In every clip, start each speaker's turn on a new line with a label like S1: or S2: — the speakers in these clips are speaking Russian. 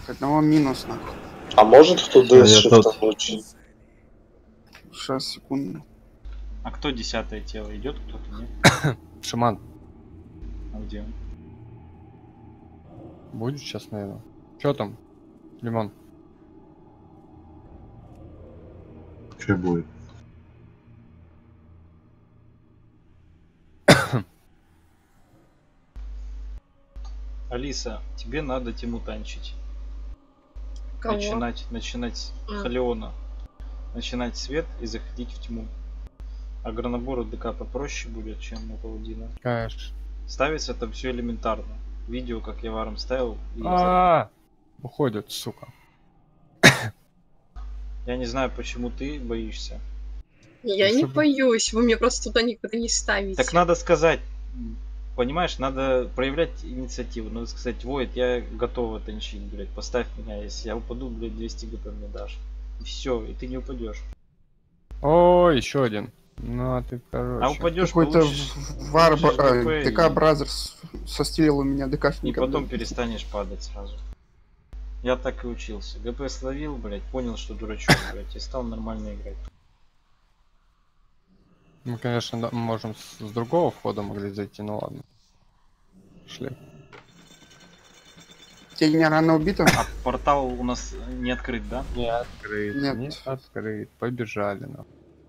S1: Одного минус, нахуй.
S2: А может кто-то шифтануть?
S1: Сейчас, секунду.
S3: А кто 10-е тело? Идет кто-то, нет?
S4: Шаман.
S3: А где он?
S4: Будет сейчас, наверное. Чё там? Лимон.
S5: Что будет?
S3: Алиса, тебе надо Тиму танчить.
S6: Кого?
S3: Начинать Халеона. Начинать свет и заходить в тьму. А гранобору ДК попроще будет, чем у Паладина.
S4: Конечно.
S3: Ставится там все элементарно. Видео, как я варом ставил.
S4: Уходит, сука.
S3: Я не знаю, почему ты боишься.
S6: Я не боюсь, вы мне просто туда никогда не ставите.
S3: Так надо сказать, понимаешь, надо проявлять инициативу. Надо сказать, Войд, я готова танчить, блядь, поставь меня, если я упаду, блядь, 200 ГП мне дашь. И все, и ты не упадешь.
S4: О, еще один. Ну, а ты, короче.
S3: А упадешь,
S1: Какой-то ДК
S3: и
S1: Бразерс состилил у меня ДКшника.
S3: потом перестанешь падать сразу. Я так и учился. ГП словил, блядь, понял, что дурачок, блядь, и стал нормально играть.
S4: Мы, конечно, да, можем с другого входа могли зайти, ну ладно. Шли.
S1: Тень рано убита?
S3: А портал у нас не открыт, да?
S4: Не открыт.
S1: Нет.
S4: Не открыт. Побежали нам.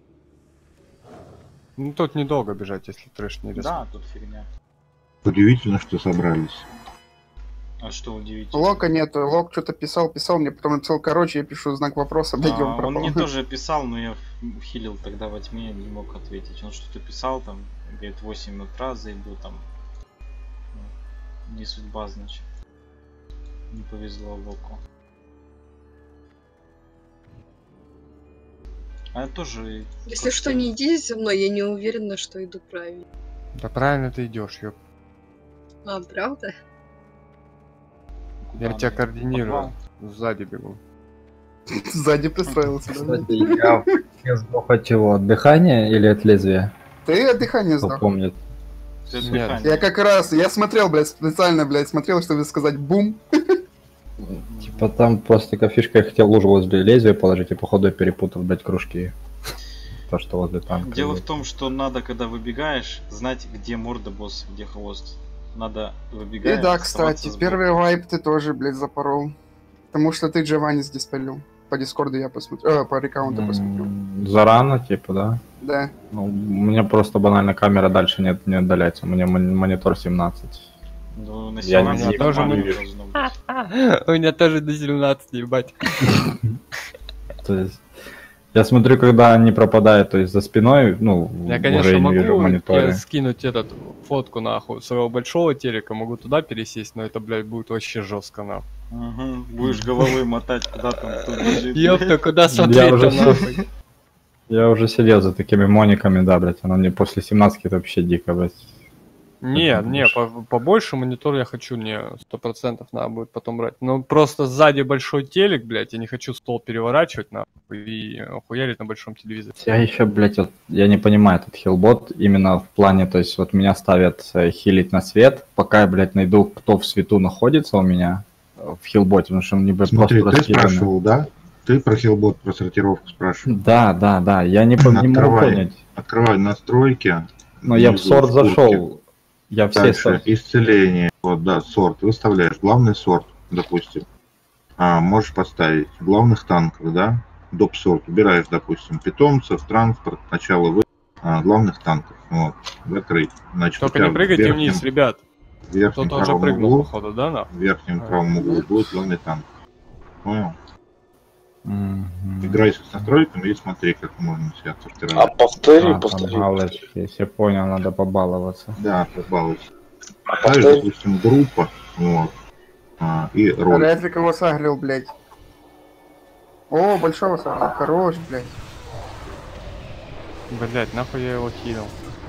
S4: Ну тут недолго бежать, если трэш не рисует.
S3: Да, тут фигня.
S5: Удивительно, что собрались.
S3: А что удивительно?
S1: Лока нету. Лок что-то писал, мне потом написал, короче, я пишу знак вопроса, блядь, он пропал.
S3: Он мне тоже писал, но я хилил тогда во тьме, не мог ответить. Он что-то писал там, говорит, 8 утра зайду там. Не судьба, значит. Не повезло Локу. А я тоже...
S6: Если что, не идите за мной, я не уверена, что иду правильно.
S4: Да правильно ты идешь, ёп.
S6: А, правда?
S4: Я тебя координирую. Сзади бегу.
S1: Сзади пристроился.
S7: Кстати, я сдох от чего? От дыхания или от лезвия?
S1: Ты от дыхания
S7: Кто
S1: сдох.
S7: помнит?
S1: Я как раз, я смотрел, блядь, специально, блядь, смотрел, чтобы сказать бум.
S7: Типа там просто такая фишка, я хотел лужу возле лезвия положить, и походу я перепутал, блядь, кружки. То, что возле танка.
S3: Дело в том, что надо, когда выбегаешь, знать, где морда босса, где хвост. Надо выбегать.
S1: И да, кстати, первый вайп ты тоже, блядь, запорол. Потому что ты Джованни здесь полил. По дискорду я посмотрю, по рекаунту посмотрю.
S7: Зарано, типа, да?
S1: Да.
S7: Ну, у меня просто банально камера дальше не отдаляется, у меня монитор 17.
S3: Ну, на
S7: Я
S3: 17
S7: не
S4: тоже
S3: нормально
S7: вижу.
S3: должно быть.
S4: У меня тоже до 17, ебать.
S7: То есть, я смотрю, когда они пропадают, то есть за спиной, ну,
S4: Я,
S7: уже
S4: конечно,
S7: не вижу в
S4: могу
S7: мониторе.
S4: скинуть этот фотку нахуй своего большого телека, могу туда пересесть, но это, блядь, будет вообще жестко нахуй.
S3: Угу. Будешь головой мотать, куда там кто лежит.
S4: Ёпта, куда
S7: Я
S4: смотреть
S7: уже
S4: нахуй?
S7: Я уже сидел за такими мониками, да, блядь, она мне после 17 это вообще дико, блядь.
S4: Не, побольше монитор я хочу, мне 100% надо будет потом брать. Но просто сзади большой телек, блядь, я не хочу стол переворачивать нахуй и хуярить на большом телевизоре.
S7: Я еще, блядь, вот, я не понимаю этот хилбот именно в плане, то есть вот меня ставят хилить на свет, пока я, блядь, найду, кто в свету находится у меня в хилботе, потому что он не будет
S5: Смотри,
S7: просто
S5: ты спрашивал, да? Ты про хилбот, про сортировку спрашивал.
S7: Да, я не могу понять.
S5: Открывай настройки.
S7: Но я в сорт зашел. Я все
S5: Дальше исцеление. Вот, да, сорт. Выставляешь главный сорт, допустим. Можешь поставить главных танков, да? Доп сорт. Убираешь, допустим, питомцев, транспорт, начало главных танков. Вот. Закрыть. Значит,
S4: Только не прыгайте вниз, ребят.
S5: В верхнем
S4: Кто-то уже
S5: правом
S4: прыгнул,
S5: углу,
S4: походу, да, нахуй?
S5: в верхнем правом углу будет главный танк. Понял?
S7: Мгм.
S5: Играй с настройками и смотри, как можно себя
S2: А
S5: сортировать.
S2: повтори.
S7: Там галочки, если понял, надо побаловаться.
S5: Да, побалуйся.
S2: А
S5: Ставишь,
S2: повтори.
S5: допустим, группа, вот, и роль.
S1: Ретрик его сагрил, блядь. О, большого сагрил, хорош, блядь.
S4: Блять, нахуй я его кинул.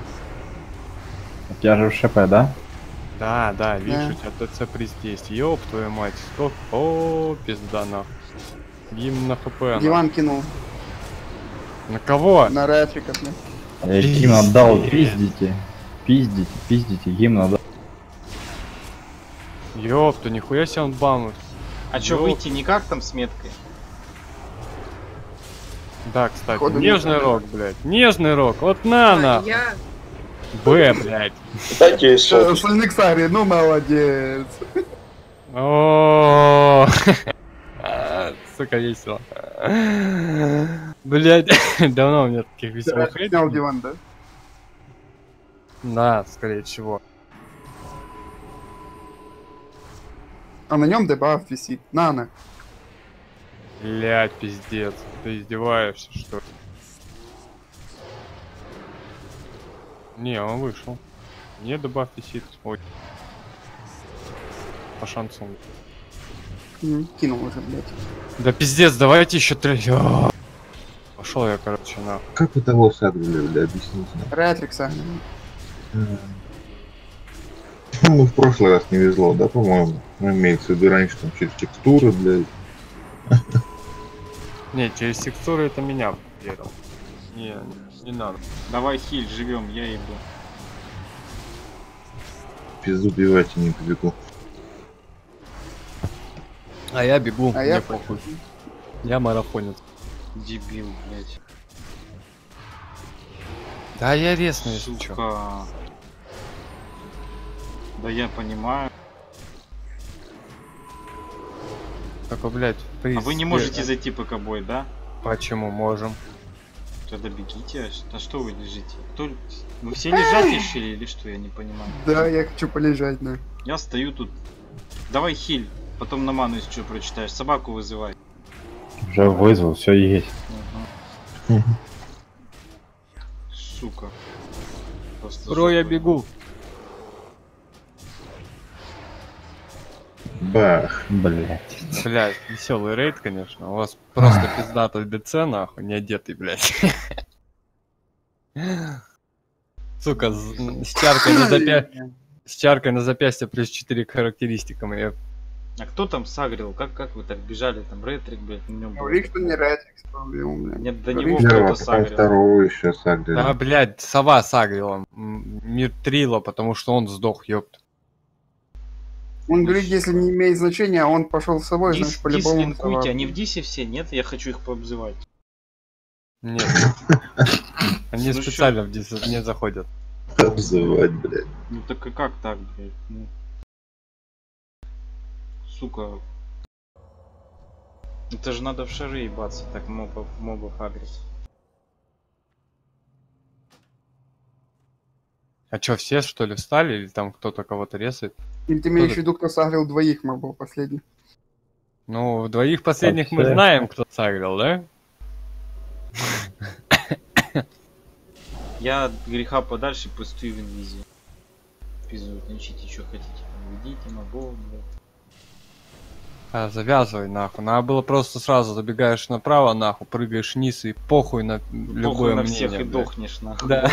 S7: Я же в ШП, да?
S4: Да, видишь, у тебя ТЦ приз есть. Ёб твою мать, сколько... О, пизда нахуй. Гимн на ХП. нахуй.
S1: Диван кинул
S4: На кого?
S1: на ретрика, блядь.
S7: Я гимн отдал, пиздите,
S4: Ёпта, нихуя себе он бамнут.
S3: А чё, выйти никак там с меткой?
S4: Да, кстати,
S1: Походу,
S4: нежный
S1: нет.
S4: рок, блядь. Нежный рок. Вот на, на.
S6: Я...
S4: Б, блядь.
S2: Дайте ей сотку.
S1: Сальниксари, ну молодец.
S4: О, сука, весело. Блядь, давно у меня таких веселых
S1: Снял
S4: рейдов.
S1: диван, да?
S4: Да, скорее всего.
S1: А на нем дебаф висит. На.
S4: Блядь, пиздец. Ты издеваешься, что ли? Не, он вышел. Не добавь висит. Ой. По шансу.
S1: Кинул уже, блядь.
S4: Да пиздец, давайте еще 3. Пошел я, короче, на.
S5: Как вы того сагрили, бля, объясните.
S1: Ретрикса.
S5: Ну, в прошлый раз не везло, да, по-моему? Ну, имеется в виду раньше там через текстуры, блядь.
S4: Не, через текстуры это меня верил. Не надо.
S3: Давай хиль, живем, я ебу.
S5: Пизду бивайте, не побегу.
S4: А я бегу,
S1: А
S4: мне
S1: я
S4: похуй. Я марафонец.
S3: Дебил, блядь.
S4: Да я резну, если чё.
S3: Сука. Да я понимаю.
S4: Только, блядь,
S3: А вы не можете зайти пока бой, да?
S4: Почему можем?
S3: Тогда бегите. А что вы лежите? Кто... Вы все лежать решили или что? Я не понимаю.
S1: Да, я хочу полежать, да.
S3: Я стою тут. Давай хиль. Потом на ману если что прочитаешь. Собаку вызывай.
S7: Уже вызвал, все есть.
S3: Ага. Сука. Просто
S4: Бро, я
S3: жопа.
S4: бегу.
S5: Бах.
S7: Блять.
S4: Блядь, веселый рейд, конечно. У вас просто пиздатый ДЦ, нахуй, не одетый, блядь. Сука, с чаркой на запястье плюс 4 характеристикам. Я...
S3: А кто там сагрил? Как вы так бежали? Там ретрик, блядь, на нем был.
S1: Говори, что не ретрикс проблем, блядь.
S3: Нет, до
S1: Говори,
S3: него
S1: что-
S5: Первого,
S3: кто-то
S5: потом
S3: сагрил.
S5: второго еще сагрили.
S4: Да, блядь, сова сагрила. Мир Трила, потому что он сдох, ёпт.
S1: Он говорит, если не имеет значения, а он пошел с собой, значит, по-любому сова.
S3: Дислинкуйте, они в дисе все? Нет, я хочу их пообзывать.
S4: Нет. Они
S3: Ну
S4: специально в дис не заходят.
S5: Обзывать, блядь.
S3: Ну так и как так, блядь? Ну. Сука. Это же надо в шары ебаться, так мобов агрить.
S4: А чё, все что ли встали? Или там кто-то кого-то резает?
S1: Или ты имеешь в виду, кто сагрил двоих мобов последних?
S4: Ну, двоих последних мы
S7: Вообще.
S4: знаем, кто сагрил, да?
S3: Я от греха подальше постою в инвизе. Пизду, начните, что хотите. Ведите мобов, блядь.
S4: А, завязывай нахуй. Надо было просто сразу забегаешь направо, нахуй, прыгаешь вниз и похуй на любое
S3: Похуй на
S4: мнение.
S3: всех и
S4: блядь.
S3: дохнешь, нахуй.
S4: Да.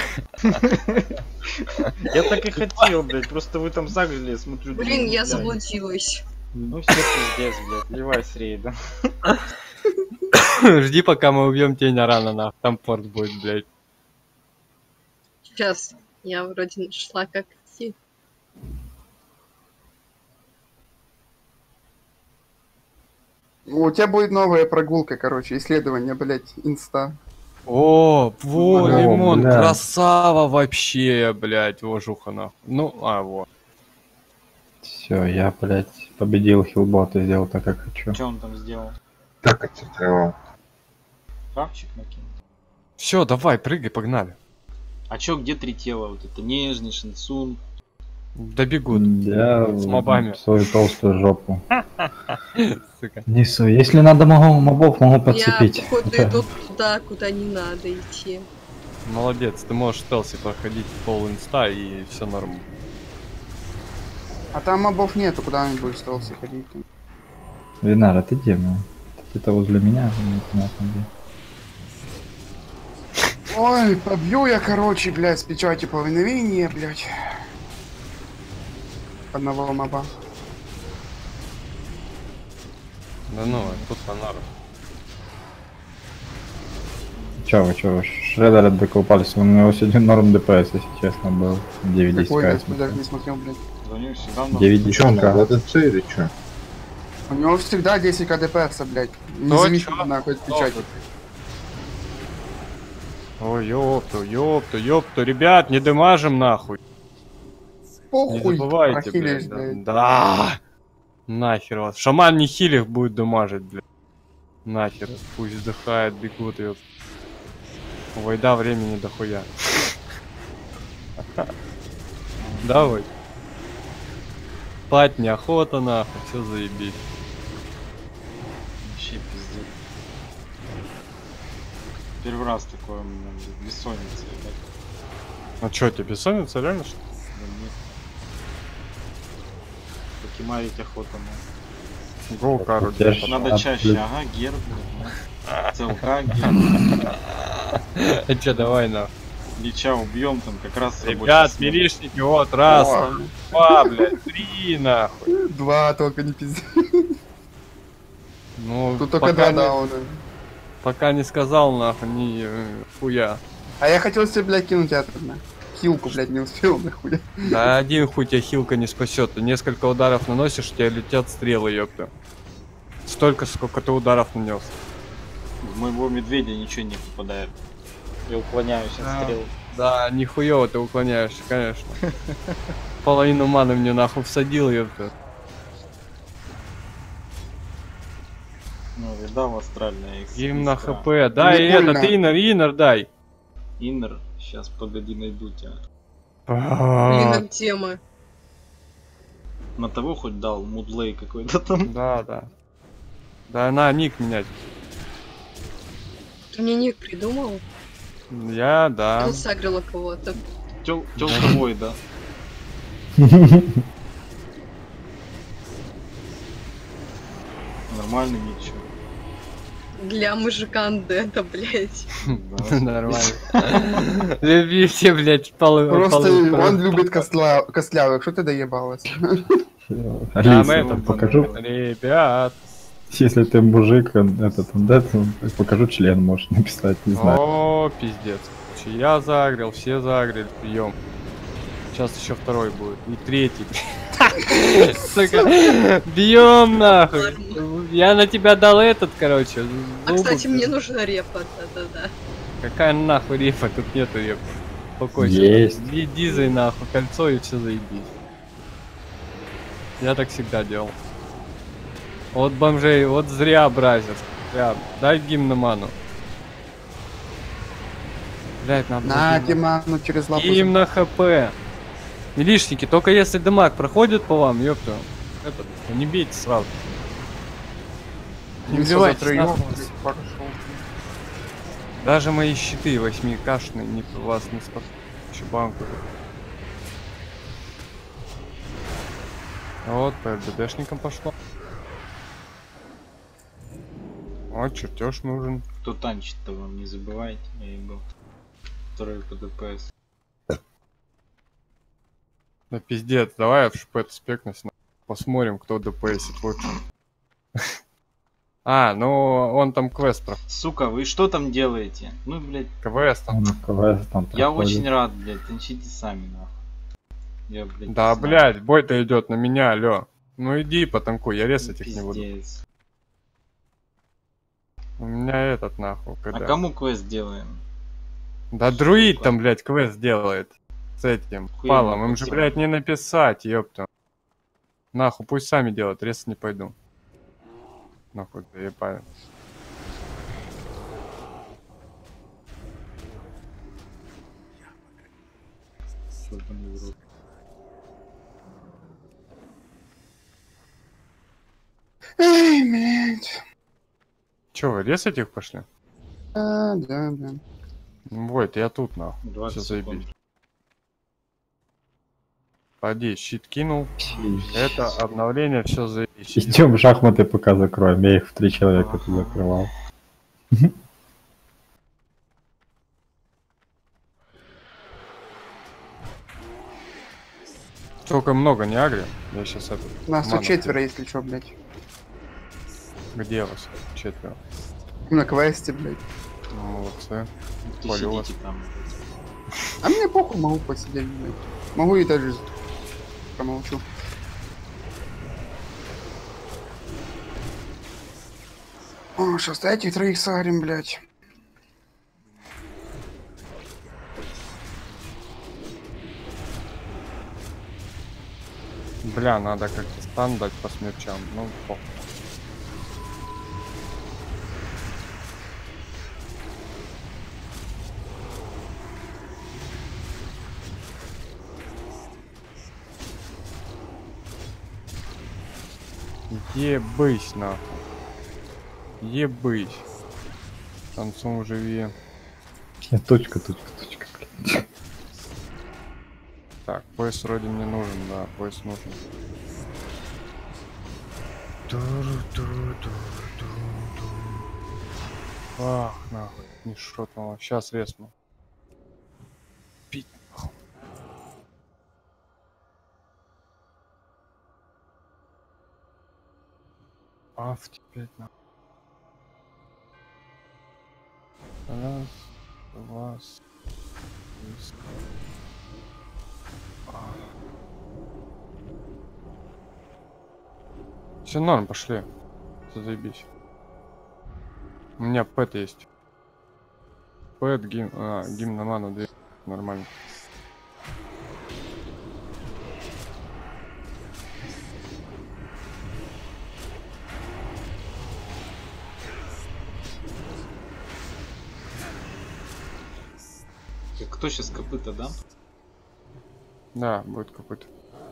S3: Я так и хотел, блядь. Просто вы там загрели, я смотрю.
S6: Блин,
S3: думаю,
S6: я
S3: блядь.
S6: заблудилась.
S3: Ну все пиздец, блядь. Ливай с рейда.
S4: Жди, пока мы убьем тень рано, нахуй. Там порт будет, блядь.
S6: Сейчас. Я вроде нашла, как идти.
S1: У тебя будет новая прогулка, короче, исследование, блядь, инста.
S4: О, во,
S1: О,
S4: Лимон,
S7: бля.
S4: красава вообще, блядь, вожуха нахуй. Ну, вот.
S7: Все, я, блять, победил хилбота и сделал так, как хочу.
S3: Что он там сделал?
S5: Так отцифровал.
S3: Хавчик накинул.
S4: Все, давай, прыгай, погнали.
S3: А чё, где три тела? Вот это нежный, Шинсун.
S4: Добегут.
S7: Я
S4: С мобами.
S7: свою толстую жопу
S4: Сука.
S7: несу. Если надо мобов, могу подцепить.
S6: Я, походу, иду туда, куда не надо идти.
S4: Молодец, ты можешь стелси проходить пол инста и все норм.
S1: А там мобов нету, куда они будут стелси ходить.
S7: Винара, ты где, ну? Ты-то возле меня, непонятно где.
S1: Ой, побью я, короче, блядь, с печати повиновения, блядь. Одного моба.
S4: Да ну, тут фонарь.
S7: Чё вы, Шреддер докопались, у него сегодня норм ДПС, если честно, был. 9-10
S1: Какой,
S7: кайф.
S1: я даже не смотрел, блядь.
S3: За ним всегда на...
S7: 9-10
S5: Че, на
S7: кайф.
S5: ВДЦ или че?
S1: У него всегда 10 КДПС, блядь. Независимо нахуй от печати.
S4: Ой, ёпту, ребят, не дымажим нахуй.
S1: Похуй,
S4: Не забывайте,
S1: прохилишь,
S4: блядь. Да. Нахер вас. Шаман не хилих будет дымажить, блядь. Нахер. Пусть вздыхает, бегут ее. У Вайда времени дохуя. Давай. Спать неохота, нахуй, все заебись.
S3: Вообще пиздец. Первый раз такое у меня бессонница, ебать.
S4: А чё, тебе бессонница, реально что ли?
S3: Да нет. Покемарить охота, ну.
S4: Гоу-кару.
S3: Надо чаще, ага, герб, целка, герб.
S4: А чё, давай нахуй.
S3: Лича убьем там как раз.
S4: Ребят, милишники, вот, раз, два, блядь, три, нахуй.
S1: 2 только, не пизди.
S4: Ну,
S1: Тут только 2 дауна.
S4: Пока не сказал, нахуй, ни хуя.
S1: А я хотел себе, блядь, кинуть это, на. Хилку, блядь, не успел, нахуй.
S4: Да один хуй тебя хилка не спасет. Ты несколько ударов наносишь, у тебя летят стрелы, ёпта. Столько, сколько ты ударов нанес.
S3: В моего медведя ничего не попадает. Я уклоняюсь от стрел.
S4: Да, нихуёво ты уклоняешься, конечно. Половину маны мне нахуй всадил, ёпта.
S3: Ну, видал астральная X.
S4: Им на хп. Дай этот, иннер дай.
S3: Иннер, сейчас погоди, найду тебя.
S6: Блин, где мы?
S3: На того хоть дал, мудлей какой-то там.
S4: Да. Да, на ник менять.
S6: Ты мне ник придумал?
S4: Я, да.
S6: Ты сагрила кого-то.
S3: Тёлковой, да. Нормальный ничего.
S6: Для мужика андета, блять.
S4: Нормально. Любите, блядь, полы.
S1: Просто он любит костлявых, что ты доебалась?
S7: Алиса, покажу.
S4: Ребят.
S7: Если ты мужик, этот андет, покажу член, можешь написать, не знаю.
S4: О, пиздец. Я загрел, все загрели, пьем. Сейчас еще второй будет. И третий. Сука, бьем нахуй. Я на тебя дал этот, короче.
S6: А, кстати, мне нужна репа, да-да-да.
S4: Какая нахуй репа? Тут нету репа. Спокойно.
S7: Есть.
S4: Дизай нахуй, кольцо и все заебись. Я так всегда делал. Вот бомжей, вот зря бразер. Зря. Дай гимн на ману. Блять, надо.
S1: На, Тиману через лапу.
S4: Гимн на хп. Милишники, только если дамаг проходит по вам, ёпта. Этот, не бейте сразу. Не убивайте нахуй. Даже мои щиты 8К-шные вас не спасут. Еще банку. Вот, по РДДшникам пошло. О, чертеж нужен.
S3: Кто танчит-то вам, не забывайте, я ебал. Второй по ДПС.
S4: Да пиздец, давай в шпэт спекнусь. Посмотрим, кто DPS-ит лучше. А, ну он там квест проходит.
S3: Сука, вы что там делаете? Ну, блядь.
S4: Квест там.
S3: Я очень рад, блядь, танчите сами, нахуй. Я, блядь,
S4: да, блядь, бой-то идет на меня, алё. Ну иди потанкуй, я резать их не буду. У меня этот нахуй.
S3: А кому квест делаем?
S4: Да друид там, блядь, квест делает. С этим палом. Им же, блядь, не написать, ёпта. Нахуй, пусть сами делают, резать не пойду. Нахуй, заебаю.
S1: Эй, блядь.
S4: Чё, вы резать их пошли?
S1: Да.
S4: Вот, я тут, нахуй. Все заебись. Поди, щит кинул. Это обновление, все заебись.
S7: Идем шахматы пока закроем. Я их в 3 человека тут закрывал.
S4: Только много не агри. Я сейчас это.
S1: Нас тут 4, если что, блядь.
S4: Где вас? 4.
S1: На квесте, блядь.
S4: Молодцы.
S3: Хвалю вас. Там.
S1: А мне похуй, могу посидеть, блядь. Могу и даже промолчу. О, сейчас этих троих сагрим, блядь.
S4: Бля, надо как-то стан дать по смерчам. Ну, похуй. Ебысь нахуй. Ебысь. Танцом живи.
S7: Точка. Блядь.
S4: Так, пояс вроде мне нужен, да, пояс нужен. Ах, нахуй, не шотного. Сейчас резну. Пить. Афти 5 нахуй. Раз, два, все норм, пошли. Заебись. У меня пэт есть. Пэт, гимн на ману 2. Нормально.
S3: Кто сейчас копыта, да?
S4: Да, будет какой-то.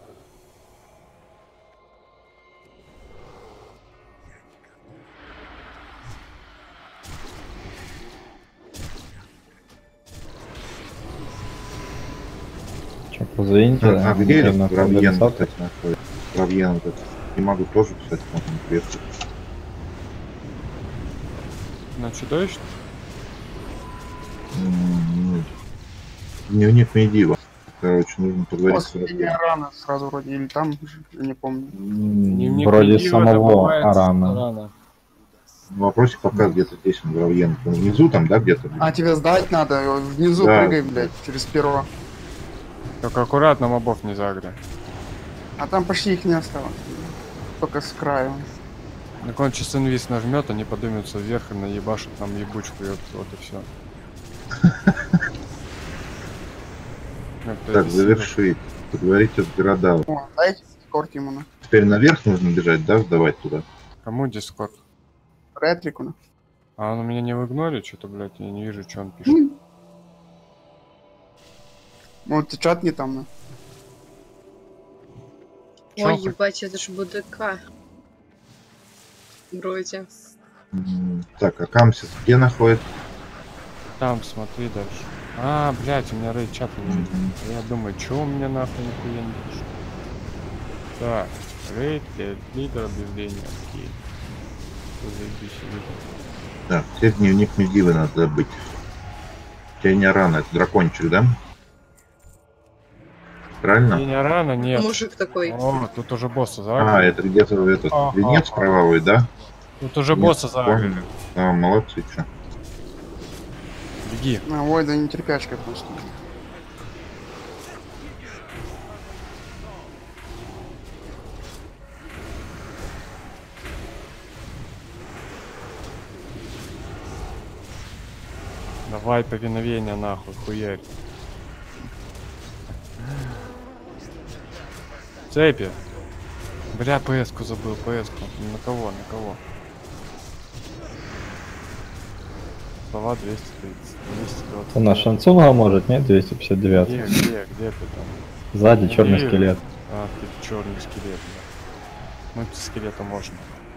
S7: Че, позовите?
S5: А где Равьен, кстати, находится? Равьен этот. Не могу тоже, кстати, там приехать.
S4: На чудовище?
S5: Не у них медива. Короче, нужно поговорить с
S1: Последняя рана сразу вроде, или там, я не помню.
S7: Вроде самого Арана.
S5: Вопросик пока где-то здесь, он Равьен. Внизу там, да, где-то?
S1: А, тебе сдать надо, внизу
S5: Да.
S1: прыгай, блядь, через перо.
S4: Только аккуратно мобов не загри.
S1: А там почти их не осталось. Только с краю.
S4: Так он сейчас инвиз нажмет, они поднимутся вверх и наебашат нам ебучку, вот и все.
S5: Так, завершить. Поговорите с городом.
S1: О, дайте скорт ему на.
S5: Теперь наверх нужно бежать, да, сдавать туда?
S4: Кому дискорд?
S1: Ретрику на.
S4: А он у меня не в игноре, что-то, блядь, я не вижу, что он пишет.
S1: Вот чат не там, на.
S4: Чё
S6: Ой,
S4: он
S6: ебать, это ж БДК. Вроде.
S5: Так, а Камсис где находится?
S4: Там, смотри дальше. А, блядь, у меня рейд чат не видит. Я думаю, чё у меня нахуй нихуя не пишет. Так, рейд, лидер, объявление, окей. Заебись,
S5: Так, все дневник Медивы надо забыть. Тень рано, это дракончик, да? Правильно?
S4: не рано, нет.
S6: Мужик такой.
S4: О, тут уже босса
S5: А,
S4: загрели.
S5: это где-то этот
S4: Ага.
S5: венец кровавый, да?
S4: Тут уже
S5: Нет,
S4: босса загрели.
S5: понял. А, молодцы, чё.
S4: Беги.
S1: Ой, да не терпячка просто.
S4: Давай повиновение нахуй, хуярь. Цепи. Бля, ПС-ку забыл, ПС-ку. На кого, на кого? Слова 230, 220.
S7: Он на Шансунга может, нет? 259.
S4: Где ты там?
S7: Сзади черный
S4: Вижу.
S7: скелет.
S4: А, ты черный скелет. Да. Ну, скелету можно.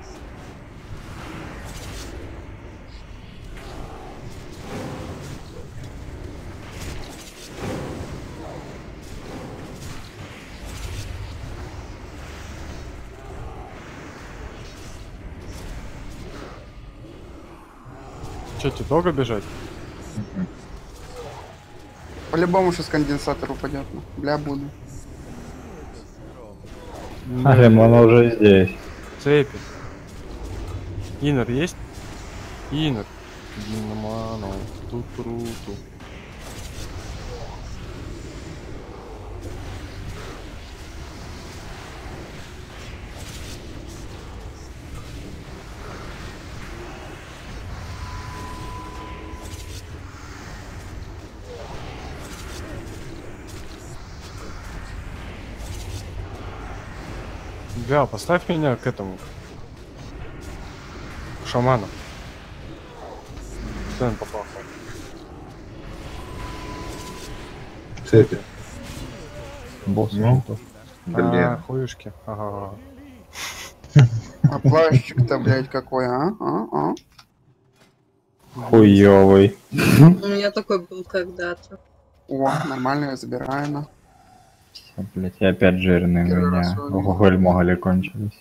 S4: Че, тебе долго бежать?
S1: По-любому сейчас конденсатор упадет. На. Бля, буду.
S7: Алим, он уже здесь.
S4: Цепи. Инер есть? Инер. Динамано. Тут-руту. Да, поставь меня к этому. К шаману. Что он попал?
S5: Цепи.
S7: Босс.
S5: Ну, блин.
S4: Хуюшки. Ага.
S1: А плащик-то, блядь, какой, а?
S7: Хуёвый.
S6: У меня такой был когда-то.
S1: О, нормально, я забираю, на.
S7: Блять, и опять жирные у
S1: Первый
S7: меня.
S1: раз вроде.
S7: Уголь-моголи кончились.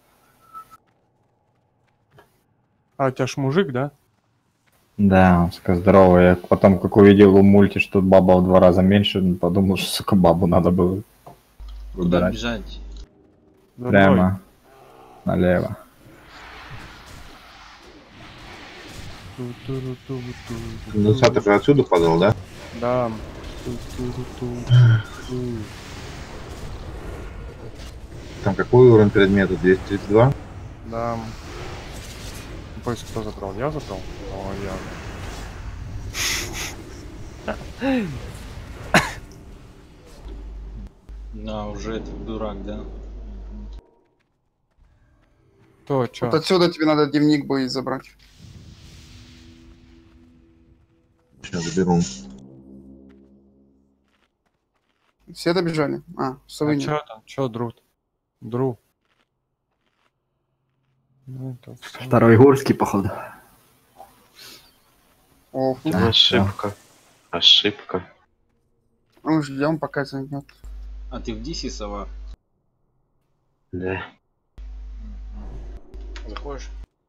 S4: А у тебя ж мужик, да?
S7: Да, сука, здоровый. Я потом, как увидел у мульти, что баба в 2 раза меньше, подумал, что, сука, бабу надо было
S3: Куда
S7: выбирать.
S3: бежать?
S7: Прямо налево.
S5: Конденсатор же отсюда падал, да?
S4: Да.
S5: Там какой уровень предмета? 232?
S4: Да. Поиск кто забрал? Я забрал? О, я.
S3: Да, уже этот дурак, да?
S4: То, чё?
S1: Вот отсюда тебе надо дневник будет забрать.
S5: Сейчас заберу.
S1: Все добежали? А,
S4: А
S1: Сувенир.
S4: чё там? Чё, Дру? Ну, это всё.
S7: Второй Гурский, походу.
S1: О,
S2: Ошибка. Ошибка.
S1: ну ждем, пока зайдет.
S3: А ты в DC, сова?
S2: Да.
S3: Заходишь?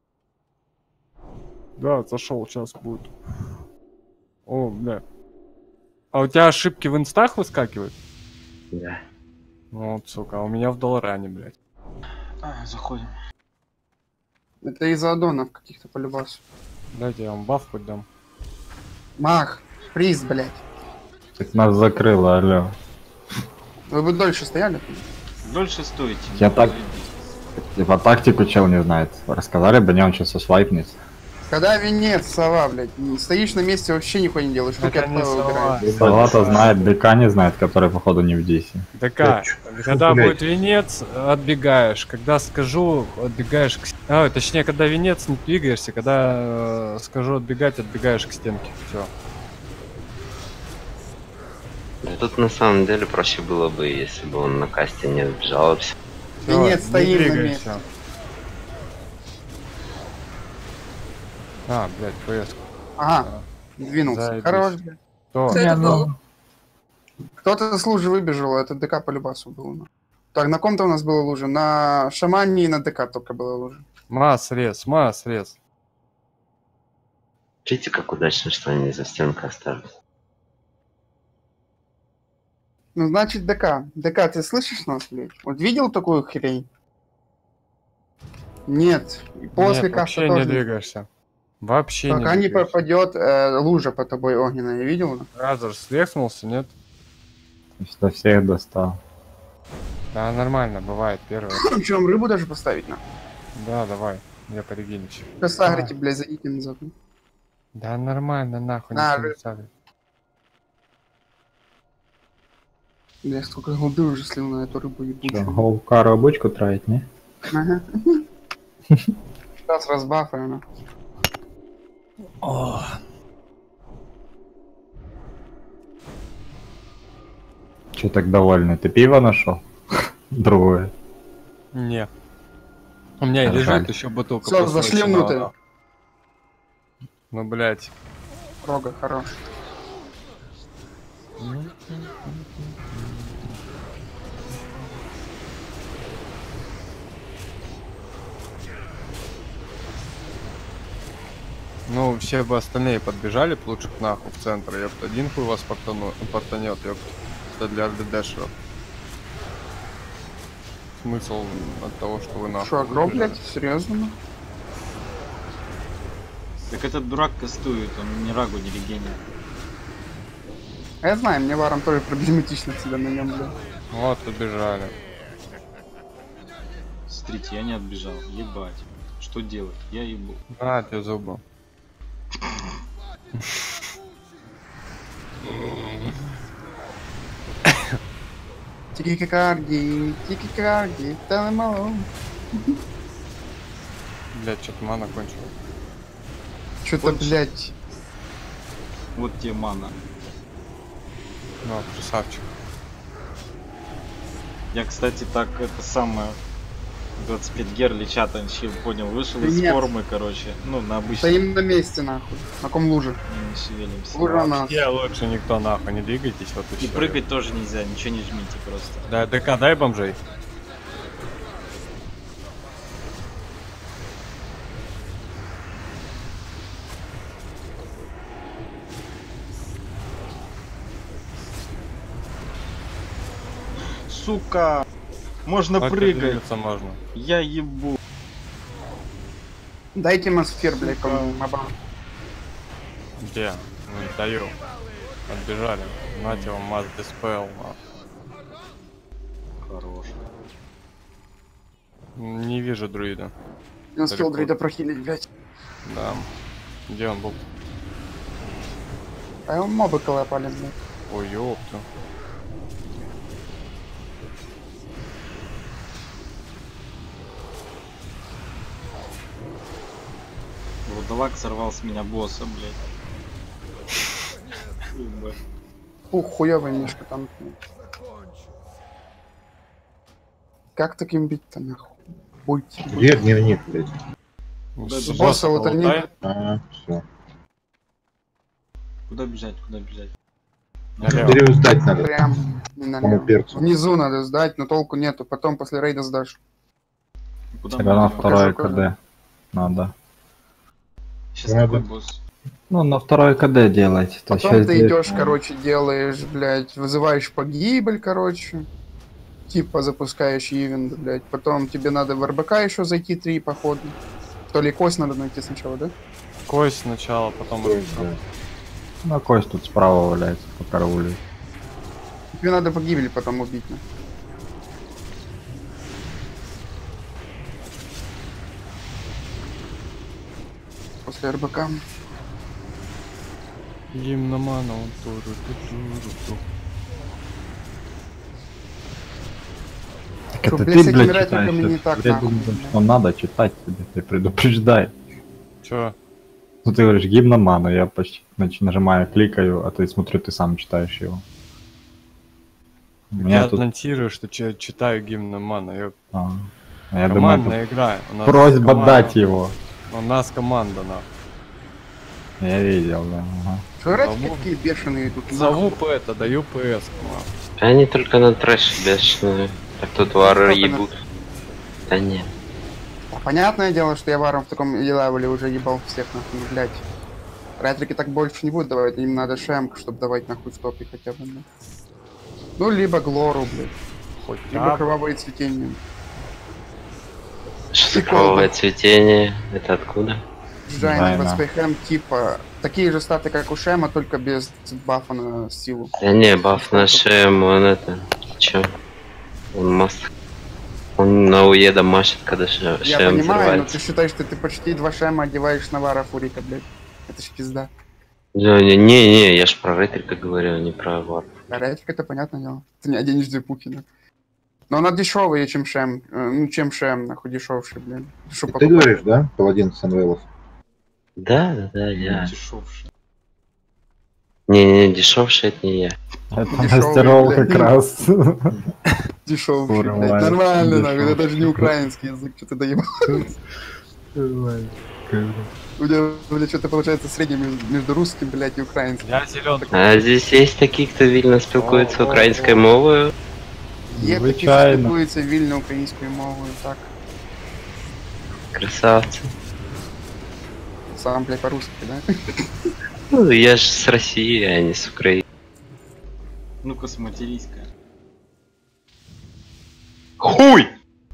S4: Да, зашел, сейчас будет. О, бля. А у тебя ошибки в инстах выскакивают?
S2: Да.
S4: Вот, сука, а у меня в Долларане, блядь.
S3: Заходим.
S1: Это из-за аддонов каких-то полюбас.
S4: Дайте я вам баф хоть дам.
S1: Мах, приз, блядь.
S7: Так нас закрыло, алё.
S1: Вы бы дольше стояли?
S3: Дольше стоите.
S7: Я так- Типа тактику чел не знает. Рассказали бы, не он сейчас свайпнет.
S1: Когда венец, сова, блядь, стоишь на месте, вообще нихуя не делаешь, руки
S4: Это
S1: от
S4: не
S1: пала
S4: сова.
S1: убираешь.
S7: Салата знает, ДК не знает, который, походу, не в Дисе.
S4: ДК, когда
S5: блядь?
S4: будет венец, отбегаешь. Когда скажу, отбегаешь к... точнее, когда венец, не двигаешься. Когда скажу отбегать, отбегаешь к стенке. Все.
S2: Да тут на самом деле проще было бы, если бы он на касте не сбежался.
S1: Венец, стоим на месте.
S4: А, блядь, ПС.
S1: Ага, двинулся.
S4: Заебись.
S1: Хорош, блядь.
S4: Кто?
S6: Кто это был?
S1: Кто-то с лужи выбежал, это ДК по любасу было. Так, на ком-то у нас была лужа? На шамане и на ДК только была лужа.
S4: Масс-рез.
S2: Видите, как удачно, что они за стенкой остались.
S1: Ну, значит, ДК. ДК, ты слышишь нас, блядь? Вот видел такую хрень? Нет. И после
S4: Нет,
S1: каста
S4: вообще
S1: тоже.
S4: не двигаешься. Вообще не
S1: Пока не
S4: двигаешься.
S1: попадет лужа по тобой огненная, видел?
S4: Разор слекснулся, нет?
S7: Что всех достал.
S4: Да, нормально, бывает, первое.
S1: Причем рыбу даже поставить на.
S4: Да, давай, я порегинич.
S1: Сагрите, блядь, зайдите назад.
S4: Да нормально, нахуй,
S1: На,
S4: ничего не
S1: рыб.
S4: ставит.
S1: Бля, столько голды уже слил на эту рыбу
S7: Что,
S1: ебучую.
S7: Гоукару бочку тратить, не?
S1: Ага. Сейчас разбафаем.
S7: Че так довольный? Ты пиво нашел? Другое.
S4: Не. У меня и
S7: Жаль.
S4: лежит еще бутылка.
S1: Все, зашли
S4: просроченного,
S1: внутрь.
S4: да. Ну, блядь.
S1: Рога, хорош.
S4: Ну, все бы остальные подбежали б лучше к нахуй в центр. Ёпт, один хуй вас портанет, ёпт. Это для РДДшеров. Смысл от того, что вы нахуй
S1: Что, агро,
S4: выбежали?
S1: блядь? Серьезно?
S3: Так этот дурак кастует, он ни рагу не регенит.
S1: А я знаю, мне варом тоже проблематично всегда на нем, блядь.
S4: Вот, убежали.
S3: Смотрите, я не отбежал. Ебать. Что делать? Я ебу.
S4: На тебе зубы.
S1: Тики-карди, талмало.
S4: Блядь, что-то мана кончилась.
S1: Что-то, блядь.
S3: Вот тебе мана.
S4: Ну, красавчик.
S3: Я, кстати, так это самое 25 герли чат анщил, понял, вышел
S1: Да
S3: из
S1: нет.
S3: формы, короче. Ну, на обычном.
S1: Стоим на месте, нахуй. На ком луже?
S3: Не шевелимся.
S1: Лужа нас.
S4: Вообще лучше никто нахуй не двигайтесь, вот и
S3: И
S4: всё.
S3: прыгать тоже нельзя, ничего не жмите просто.
S4: Да, ДК, дай бомжей.
S3: Сука! Можно
S4: Так
S3: прыгать.
S4: двигаться можно.
S3: Я ебу.
S1: Дайте мосфер, блядь,
S3: Сука.
S1: кому мобам.
S4: Где? Ну, даю. Отбежали. Нате вам маз диспел.
S3: Хорош.
S4: Не вижу друида.
S1: Не успел
S4: Далеко.
S1: дрида прохилить, блядь.
S4: Да. Где он был?
S1: А его мобы колопали, блядь.
S4: Ой, ёпту.
S3: Водолак сорвал с меня босса, блядь. Ебать.
S1: Ух, хуёвый мишка там. Как таким бить-то, нахуй? Будь.
S5: Где дневник, блядь?
S1: С босса вот они-
S4: полутай.
S5: Все.
S3: Куда бежать, куда бежать?
S4: Налево.
S5: Дерево сдать надо.
S1: Прям не
S5: Кому
S1: налево.
S5: перцу.
S1: Внизу надо сдать, но толку нету. Потом после рейда сдашь.
S3: Куда
S7: Тогда на
S3: мы идем?
S7: второй
S1: Покажи,
S7: КД надо.
S3: Сейчас
S5: Надо.
S3: какой босс?
S7: Ну, на второй КД делать. То
S1: Потом
S7: щас
S1: ты
S7: здесь-
S1: идешь, короче, делаешь, блядь, вызываешь погибель, короче. Типа запускаешь ивент, блядь. Потом тебе надо в РБК еще зайти 3 походу. То ли кость надо найти сначала, да?
S4: Кость сначала, потом
S5: Ой,
S4: рука.
S5: да.
S7: Ну, кость тут справа валяется по карауле.
S1: Тебе надо погибель потом убить. Ну. После РБК.
S4: Гимна мана, он туру-ту-туру-ту.
S7: Так
S1: Что,
S7: это
S1: блядь,
S7: ты,
S1: с этими
S7: блядь,
S1: ратниками
S7: читаешь.
S1: не
S7: это.
S1: так,
S7: Я
S1: нахуй,
S7: думаю,
S1: блядь.
S7: что надо читать тебе, ты предупреждай.
S4: Чё?
S7: Ну, ты говоришь гимна ману, я почти нажимаю, кликаю, а ты смотрю, ты сам читаешь его. У
S4: Я
S7: меня тут...
S4: анонсирую, что читаю гимна мана.
S7: Я думаю, это
S4: Командная игра. У нас
S7: просьба
S4: команда.
S7: дать его.
S4: У нас команда, нахуй.
S7: Я видел, да. Ага.
S1: Что ратники
S4: Зову.
S1: такие бешеные тут?
S4: Зову это, даю ПС.
S2: Они только на трэш бешеные. Так тут вары
S1: Сколько
S2: ебут. Да не.
S1: Понятное дело, что я варом в таком левеле уже ебал всех, нахуй, ну, блядь. Ратрики так больше не будут давать, им надо шемк, чтобы давать нахуй в топе хотя бы, блядь. Ну, либо глору, блядь.
S4: Хоть
S1: Либо кровавые цветения.
S2: Что за
S1: Прикол,
S2: кровавое
S1: да.
S2: цветение? Это откуда?
S1: Джайна
S7: Джайна.
S1: Васпейхэм, типа, такие же статы, как у Шема, только без бафа на силу.
S2: Да не, баф на шею, он это... Чё? Он маст. Он на уеда машет, когда
S1: Я
S2: шеем
S1: понимаю, но
S2: взрывается.
S1: ты считаешь, что ты почти 2 Шема одеваешь на вара Фурика, блядь. Это ж пизда.
S2: Да, не, я ж про ретрика говорю, а не про вар.
S1: А Рэтрик это понятное дело. Ты не оденешь 2 Пукина. Но она дешевая, чем Шем. Ну, чем Шем, нахуй, дешевший, блин. Что
S5: Ты говоришь, да? Паладин Санвелов.
S2: Да, я.
S3: Дешевший.
S2: Не, дешевший это не я.
S7: Это
S1: Дешёвый,
S7: мастерол
S1: блядь.
S7: как раз.
S1: Дешевший,
S7: Курва,
S1: блядь.
S7: мать,
S1: Нормально, нахуй. Это
S7: дешёвый.
S1: даже не украинский язык, что ты доебал. У тебя, блядь, что-то получается среднее между русским, блядь, и украинским.
S4: Я зеленый.
S2: А здесь есть такі, хто вільно спілкується
S4: О,
S2: українською
S4: о, о.
S2: мовою.
S1: Є такі, що
S7: Звичайно.
S1: спілкуються вільно українською мовою, так.
S2: Красавці.
S1: Сам, блядь, по-русски, да?
S2: Ну, я ж з Росії, а не з України.
S3: Ну-ка, сматерись-ка.
S2: Хуй!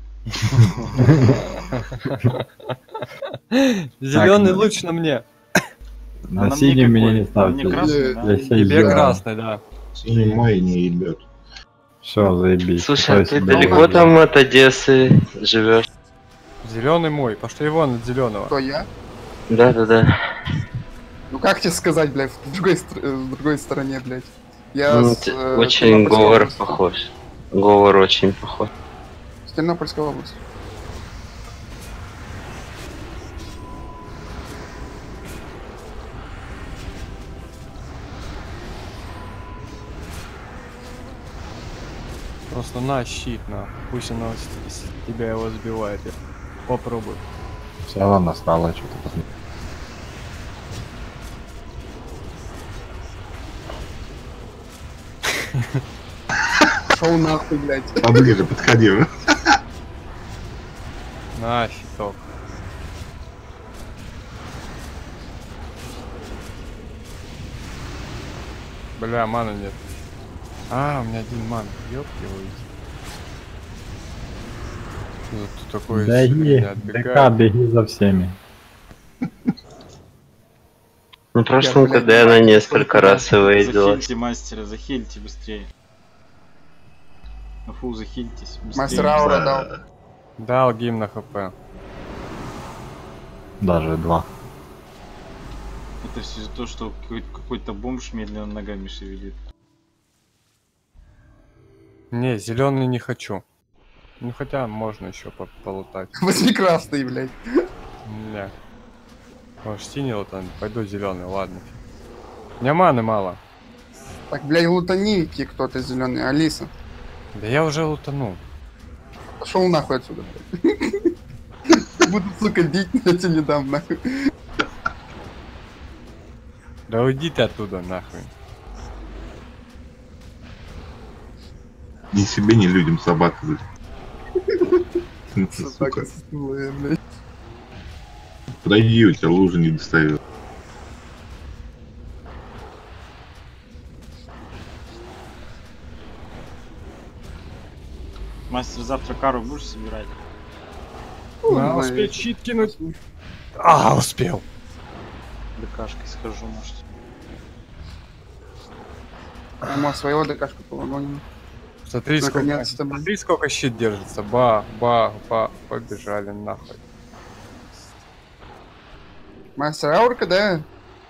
S4: Зеленый
S7: Так,
S4: луч на мне.
S7: На
S3: Нам
S7: синем меня не
S3: никакой. Нам не
S7: ставьте.
S3: красный, да?
S7: Я
S4: Тебе
S7: сидел.
S4: красный, да.
S5: Синий мой не ебет.
S7: Все, заебись.
S2: Слушай, а
S7: Какой
S2: ты
S7: себе
S2: далеко
S7: молодец.
S2: там от Одессы живешь?
S4: Зеленый мой. Пошли вон от зеленого.
S1: Кто я?
S2: Да.
S1: Ну как тебе сказать, блядь, в другой стороне, блядь. Я
S2: Ну,
S1: с,
S2: ты
S1: э,
S2: очень
S1: Тернопольской
S2: говор
S1: области.
S2: похож. Говор очень похож.
S1: Тернопольская область.
S4: Просто на щит, на. Пусть она тебя его сбивает. Попробуй.
S7: Все, ладно, стало что-то.
S1: Шоу нахуй, блядь.
S5: Поближе подходи.
S4: На щиток. Бля, мана нет. А, у меня один ман. Ёб его. Вот такой
S7: Беги, ДК, беги за всеми.
S2: На прошлом
S1: блядь,
S2: КД она несколько раз выиграла.
S3: Захильте мастера, захильте быстрее. Ну фу, захильтесь. Быстрее.
S1: Мастер аура дал.
S4: Дал гимн на хп.
S7: Даже 2.
S3: Это все за то, что какой-то бомж медленно ногами шевелит.
S4: Не, зеленый не хочу. Ну хотя можно еще полутать.
S1: Восьмикрасный, блядь.
S4: Не. Может синий лутан? Пойду зеленый, ладно. У меня маны мало.
S1: Так, блядь, лутаните кто-то зеленый. Алиса.
S4: Да я уже лутанул.
S1: Пошел нахуй отсюда, блядь. Буду, сука, бить, я тебе не дам, нахуй.
S4: Да уйди ты оттуда, нахуй.
S5: Ни себе, ни людям собака.
S1: Собака соснулая, блядь.
S5: Подойди, у тебя лужи не достает.
S3: Мастер, завтра кару будешь собирать?
S4: Надо успеть щит кинуть. А, успел.
S3: ДКшкой схожу, может.
S1: Ему своего ДКшку погоним.
S4: Смотри,
S1: Наконец-то, блин.
S4: смотри, сколько щит держится. Ба, побежали нахуй.
S1: Мастер аурка, да?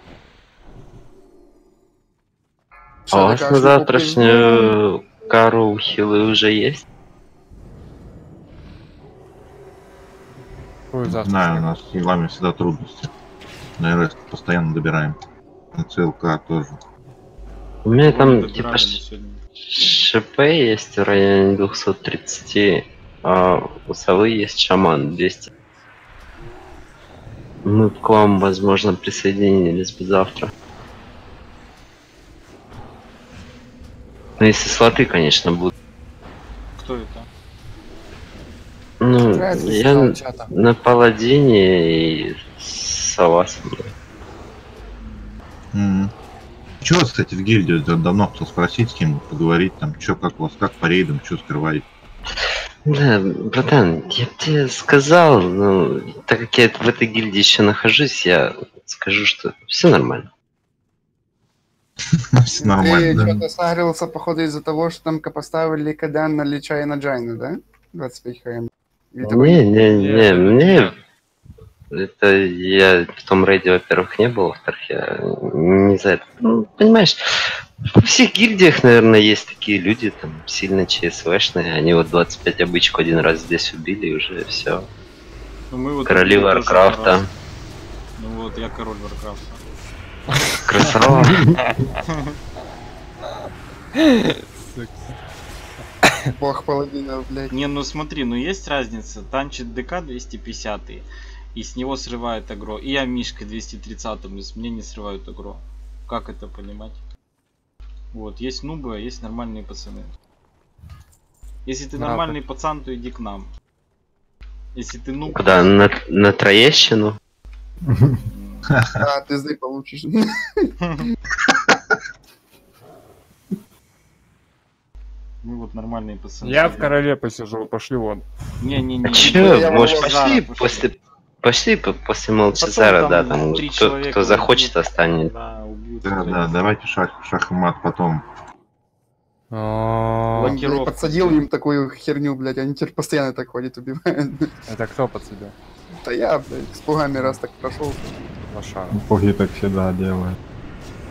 S2: А у вас на завтрашнюю кару хилы уже есть?
S5: Знаю, у нас с хилами всегда трудности. На РС постоянно добираем. На ЦЛК тоже.
S2: У меня там
S3: Добирали
S2: типа
S3: на сегодня.
S2: ШП есть в районе 230, а у совы есть шаман 200. Мы к вам, возможно, присоединились бы завтра. Ну, если слоты, конечно, будут.
S3: Кто это?
S2: Ну,
S1: Нравится
S2: я
S1: стал чата.
S2: на паладине и сова со мной.
S5: Чего, кстати, в гильдию давно хотел спросить, с кем поговорить, там, чё, как у вас, как по рейдам, что скрываете?
S2: Да, братан, я тебе сказал, ну, так как я в этой гильдии еще нахожусь, я скажу, что все нормально.
S5: Все
S1: Ты
S5: нормально, да?
S1: что-то сагрился, походу, из-за того, что там поставили КД на Лича и на Джайна, да? 25 хм. Или такой-
S2: Не, мне... Это я в том рейде, во-первых, не был, во-вторых, я не за это. Ну, понимаешь, во всех гильдиях, наверное, есть такие люди, там, сильно ЧСВшные, они вот 25 обычку один раз здесь убили, и уже все.
S3: Ну, мы вот
S2: Короли
S3: тоже
S2: Варкрафта.
S3: раз. Ну вот, я король Варкрафта.
S2: Красава.
S1: Бог паладинов, блядь.
S3: Не, ну смотри, ну есть разница. Танчит ДК 250 и с него срывают агро. И я Мишка 230 и с меня не срывают агро. Как это понимать? Вот, есть нубы, а есть нормальные пацаны. Если ты
S4: Надо.
S3: нормальный пацан, то иди к нам. Если ты нуб...
S2: Куда? На Троещину?
S1: А, ты зды получишь.
S3: Мы вот нормальные пацаны.
S4: Я в короле посижу, пошли вон.
S3: Не-не-не.
S2: А чё,
S1: я
S2: может,
S1: могу
S2: пошли после Молчазара,
S3: Потом
S2: да,
S3: там
S2: там
S3: 3
S2: кто
S3: человека
S2: захочет,
S3: убьют.
S2: останется.
S3: Да, убьют.
S5: Да, давайте шах и мат потом.
S4: О,
S1: Он,
S3: Блокировка.
S1: блядь, подсадил им такую херню, блядь, они теперь постоянно так ходят, убивают.
S4: Это кто подсадил?
S1: Да я, блядь, с пугами раз так прошел.
S4: Лошара.
S7: Пуги так всегда делают.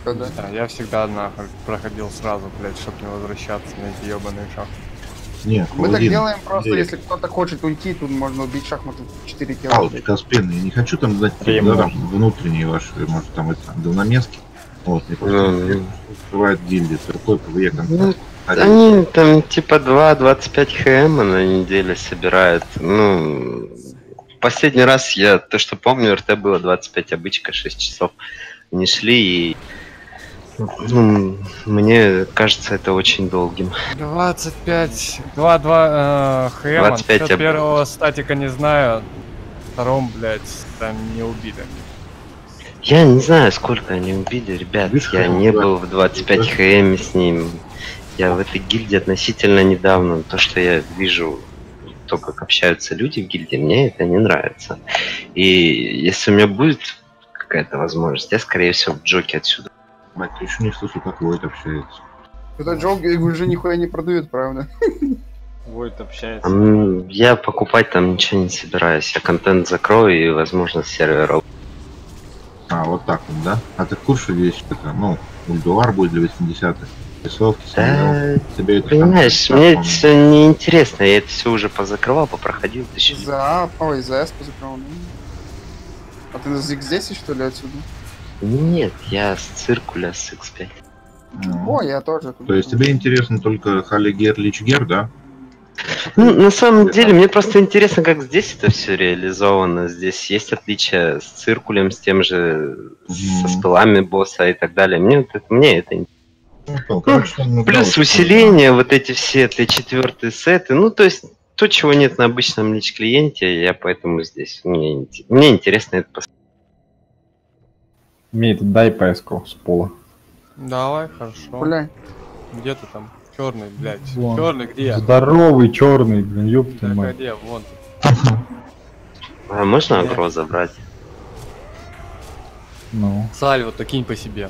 S1: Да.
S4: Да, я всегда нахуй проходил сразу, блядь, чтоб не возвращаться на эти ебаные шахты.
S5: Нет,
S1: Мы так
S5: Паладин,
S1: делаем просто,
S5: Андрей,
S1: если кто-то хочет уйти, тут можно убить шахматы 4 кило.
S5: Палочка, Каспен, я не хочу там знать,
S7: Ремонт.
S5: да, там внутренние ваши, может, там это, говномески. Вот, мне просто интересно, что скрывает гильдия, какой ПВЕ контент.
S2: Они там типа 2-25 хм на неделю собирают. Ну, последний раз я то, что помню, РТ было 25 обычка, 6 часов. Они шли и... Ну, мне кажется, это очень долгим.
S4: 25, 2 хм.
S2: 25
S4: Насчет первого статика не знаю. Втором, блядь, там не убили.
S2: Я не знаю, сколько они убили, ребят.
S5: Видишь,
S2: Я
S5: хм,
S2: не
S5: да.
S2: был в 25 хм с ним. Я в этой гильдии относительно недавно. То, что я вижу, то, как общаются люди в гильдии, мне это не нравится. И если у меня будет какая-то возможность, я, скорее всего, в Джоке отсюда.
S5: Мать, я еще не слышу, как Войт общается.
S1: Это Джок уже нихуя не продают, правда.
S3: Войт общается.
S2: Я покупать там ничего не собираюсь. Я контент закрою и, возможно, сервер.
S5: А, вот так вот, да? А ты в курсе здесь это, ну, Ульдуар будет для 80-х, рисовки,
S2: Да,
S5: тебе это
S2: понимаешь,
S5: контент,
S2: мне
S5: да,
S2: это все неинтересно. Я это все уже позакрывал, попроходил тысячу.
S1: За ой, за S позакрыл. ну. А ты здесь что ли отсюда?
S2: Нет, я с циркуля с X5.
S5: Ну,
S1: О, я тоже.
S5: то есть тебе интересно только Халигер, Личгер, да?
S2: Ну, на самом деле, мне просто интересно, как здесь это все реализовано. Здесь есть отличия с циркулем, с тем же, со спылами босса и так далее. Мне это интересно.
S5: Ну, короче, там, ну,
S2: Плюс
S5: да,
S2: усиление, вот эти все Т4 сеты. Ну, то есть, то, чего нет на обычном лич-клиенте, я поэтому здесь. Мне интересно это посмотреть.
S7: Мид, дай ПСку с пола.
S4: Давай, хорошо.
S1: Бля,
S4: Где ты там? Черный, блядь.
S7: Вон.
S4: Черный где?
S7: Здоровый, черный, блин, ёпта
S4: Так,
S7: мать.
S4: где? Вон.
S2: А можно агро забрать?
S7: Ну.
S4: Саль, вот такинь по себе.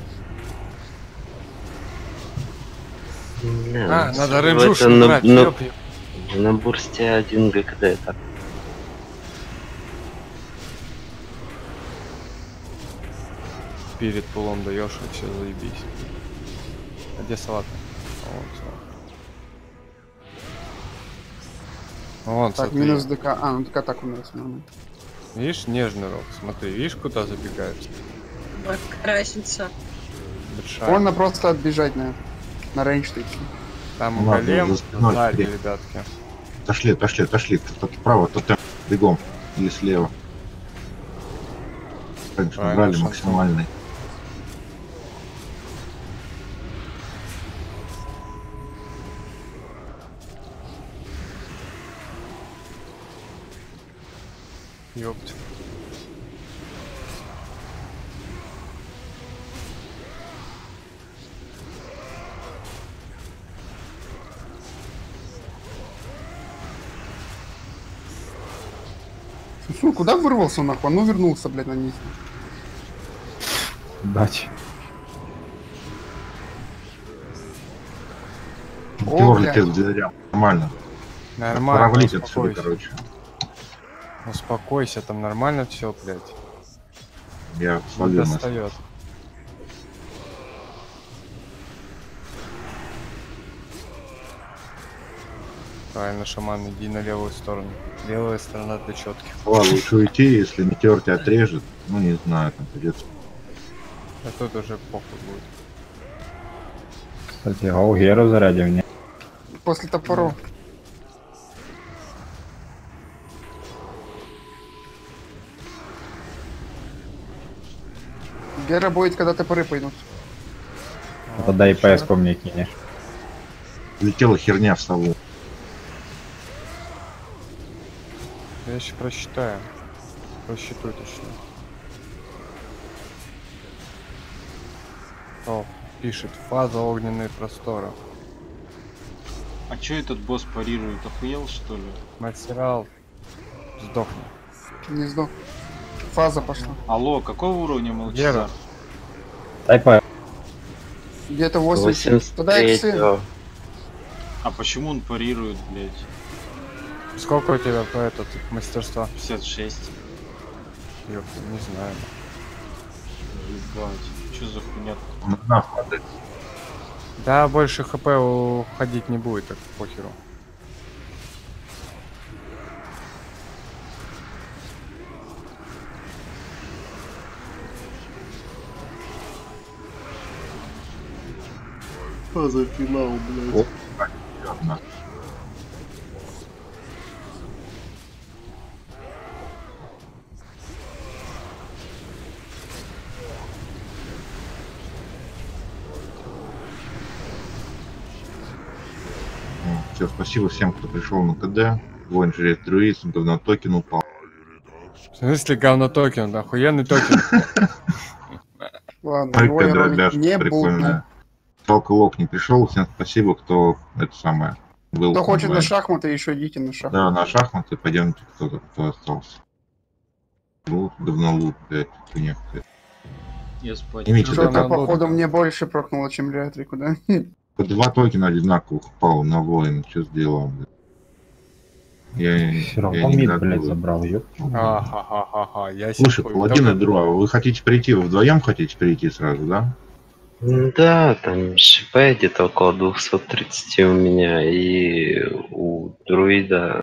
S2: Бля,
S4: Надо
S2: это
S4: рыбжушку брать, ёпи.
S2: на бурсте 1 ГКД. Так.
S4: Перед пулом даешь, и все, заебись. А где салат? Вот, всё. Вон,
S1: так,
S4: смотри.
S1: минус ДК. А, ну ДК так у нас. Ну.
S4: Видишь, нежный рог, смотри, видишь, куда забегает?
S6: Какая разница?
S4: Большая.
S1: Можно просто отбежать на рейндж идти.
S4: Там
S5: Ладно,
S4: голем,
S5: за спиной
S4: сзади,
S5: вперед.
S4: ребятки.
S5: Отошли. Кто-то вправо, кто-то бегом. Или слева. Конечно,
S4: Правильно,
S5: брали
S4: шансон.
S5: максимальный.
S4: Ёпть.
S1: Слушай, куда вырвался нахуй? Ну вернулся, блядь, на низ.
S7: Дать.
S1: О,
S5: Терли
S1: блядь.
S5: ты в дверям. Нормально. Пора
S4: Нормально,
S5: влить отсюда,
S4: успокойся.
S5: короче.
S4: Успокойся, там нормально все, блядь.
S5: Я
S4: Не
S5: свалил нас.
S4: достает. Правильно, шаман, иди на левую сторону. Левая сторона для четких.
S5: Ладно, лучше уйти, если метеор тебя отрежет. Ну, не знаю, там придется.
S4: А тут уже похуй будет.
S7: Кстати, Гаугеру зарядил мне.
S1: После топоров. Гера будет, когда топоры пойдут.
S7: Это дай ПСку мне кинешь.
S5: Летела херня в сову.
S4: Я еще просчитаю. Просчитаю точно. О, пишет, фаза огненные просторы.
S3: А чё этот босс парирует? Охуел, что ли?
S4: Материал. Сдохни.
S1: Не сдох. Фаза пошла.
S3: Алло, какого уровня молчишь?
S4: Гера.
S7: Дай ПС.
S1: Где-то 80. Туда иксы.
S2: 83-го.
S3: А почему он парирует, блядь?
S4: Сколько у тебя по этот мастерства?
S3: 56.
S4: Ёпта, не знаю.
S3: Ебать. Что за хуйня?
S5: На хватает.
S4: Да, больше хп уходить не будет, так похеру.
S3: Что за финал, блядь?
S5: Оп, одна. Все, спасибо всем, кто пришел на КД. Воин жрец друид, давно токен упал.
S4: В смысле говно токен? Охуенный токен.
S1: Ладно,
S5: Ой,
S1: его я ролить
S5: дробяшка
S1: не буду.
S5: прикольная. Толколок не пришел, всем спасибо, кто это самое был.
S1: Кто хочет на
S5: онлайн.
S1: шахматы, еще идите на шахматы.
S5: Да, на шахматы пойдемте, кто остался. Лут, давно лут, блядь, хуйня какая-то.
S3: Я спать.
S5: Имейте в
S1: Что-то,
S5: виду,
S1: походу, мне больше прокнуло, чем Реатрику, да?
S5: два токена одинаковых упало на воин, что сделал, блядь.
S7: Все равно
S5: не
S7: мид,
S5: готов.
S7: блядь, забрал, ёп.
S4: Ха-ха-ха-ха, я
S5: Слушай,
S4: себе
S5: паладин и
S4: хуй.
S5: друа, вы хотите прийти, вы вдвоем хотите прийти сразу, да?
S2: Да, там ШП где-то около 230 у меня, и у друида